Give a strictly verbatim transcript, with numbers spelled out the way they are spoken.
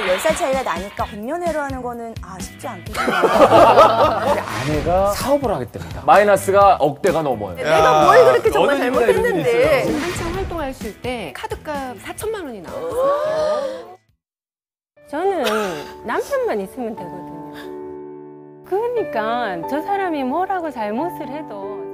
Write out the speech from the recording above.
열 살 차이가 나니까 공연회로 하는 거는 아 쉽지 않겠구나. 근데 아내가 사업을 하겠답니다. 마이너스가 억대가 넘어요. 내가 뭘 그렇게 정말 잘못했는데. 한참 활동했을 때 카드값 사천만 원이 나왔어요. 저는 남편만 있으면 되거든요. 그러니까 저 사람이 뭐라고 잘못을 해도